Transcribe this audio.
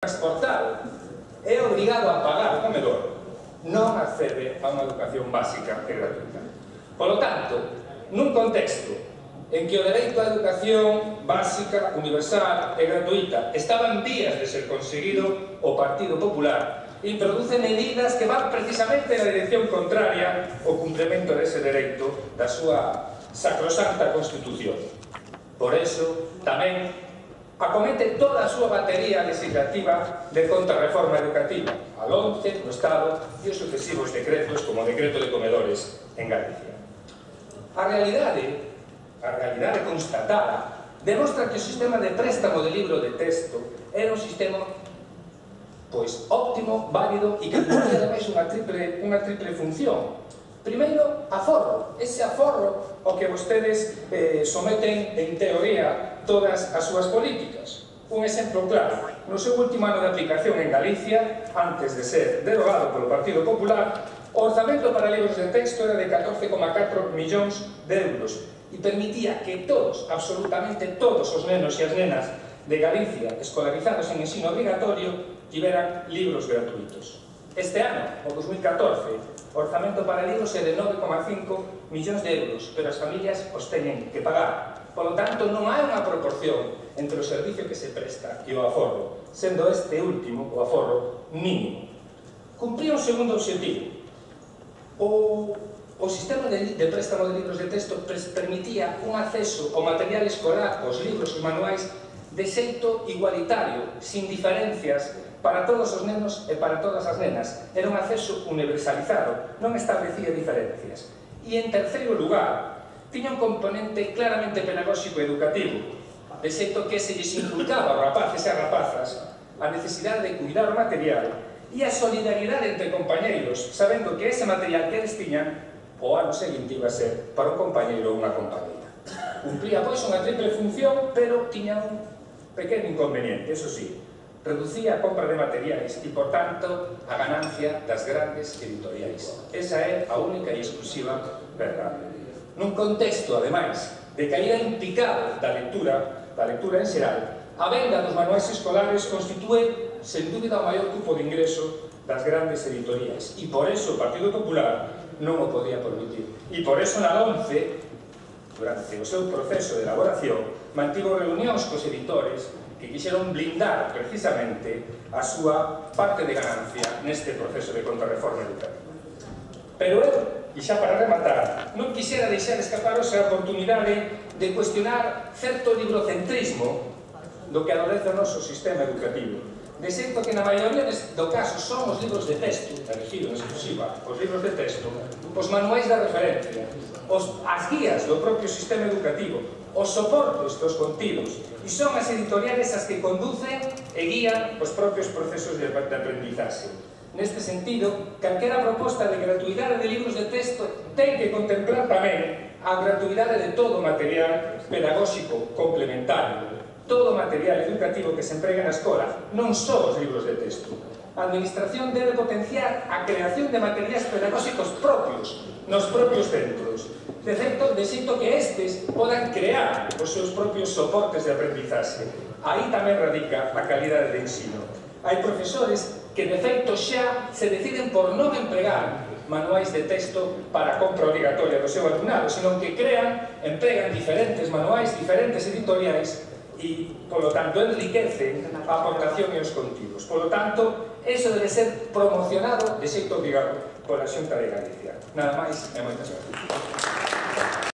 transportado é obrigado a pagar o comedor, non accede a unha educación básica e gratuita. Polo tanto, nun contexto en que o dereito á educación básica, universal e gratuita estaba en vías de ser conseguido, o Partido Popular introduce medidas que van precisamente na dirección contraria ao cumprimento dese dereito da súa sacrosanta Constitución. Por eso, tamén acomete toda a súa batería legislativa de contrarreforma educativa, a LOMCE no Estado e os sucesivos decretos como o decreto de comedores en Galicia. A realidade constatada demostra que o sistema de préstamo de libro de texto era un sistema óptimo, válido e que cumpría ademais unha triple función. Primeiro, aforro. Ese aforro ao que vostedes someten en teoría todas as súas políticas. Un exemplo claro, no seu último ano de aplicación en Galicia, antes de ser derogado polo Partido Popular, o orzamento para libros de texto era de 14,4 millóns de euros e permitía que todos, absolutamente todos os nenos e as nenas de Galicia escolarizados en ensino obrigatorio tiveran libros gratuitos. Este ano, o 2014, o orzamento para libros é de 9,5 millóns de euros, pero as familias os teñen que pagar. Polo tanto, non hai unha proporción entre o servicio que se presta e o aforro, sendo este último, o aforro, mínimo. Cumpría un segundo objetivo. O sistema de préstamo de libros de texto permitía un acceso ao material escolar, aos libros e manuais, de xeito igualitario, sin diferencias, para todos os nenos e para todas as nenas. Era un acceso universalizado, non establecía diferencias. E, en terceiro lugar, tiña un componente claramente pedagóxico e educativo, de xeito que se lles inculcaba aos rapaces e as rapazas a necesidade de cuidar o material e a solidariedade entre compañeiros, sabendo que ese material que eles tiñan o ano seguinte iba a ser para un compañeiro ou unha compañeira. Cumplía, pois, unha triple función, pero tiña un pequeno inconveniente, eso sí, reducía a compra de materiais e, por tanto, a ganancia das grandes editoriais. Esa é a única e exclusiva verdade. Nun contexto, ademais, de caída en picado da lectura en xeral, a venda dos manuais escolares constitúe, sen dúbida, o maior cupo de ingreso das grandes editoriais. E por eso o Partido Popular non o podía permitir. E por eso na LOMCE, durante o seu proceso de elaboración, mantivo reunións cos editores que quixeron blindar precisamente a súa parte de ganancia neste proceso de contrarreforma educativa. Pero eu, e xa para rematar, non quixera deixar escapar esa oportunidade de cuestionar certo librocentrismo do que adolece o noso sistema educativo. De xeito que na maioría do caso son os libros de texto, elegido en exclusiva, os libros de texto, os manuais da referencia, as guías do propio sistema educativo, os soportes dos contidos, e son as editoriales as que conducen e guían os propios procesos de aprendizaxe. Neste sentido, calquera proposta de gratuidade de libros de texto ten que contemplar tamén a gratuidade de todo o material pedagóxico complementario, todo o material educativo que se emprega na escola, non só os libros de texto. A Administración debe potenciar a creación de materiais pedagóxicos propios nos propios centros, de xeito que estes podan crear os seus propios soportes de aprendizaxe. Aí tamén radica a calidade de ensino. Hai profesores que, de feito, xa se deciden por non empregar manuais de texto para a compra obligatoria do seu alumnado, senón que empregan diferentes manuais, diferentes editoriais, e, polo tanto, enriquecen a aportación e os contidos. Polo tanto, eso debe ser promocionado de xeito obligado pola Xunta de Galicia. Nada máis e moitas gracias.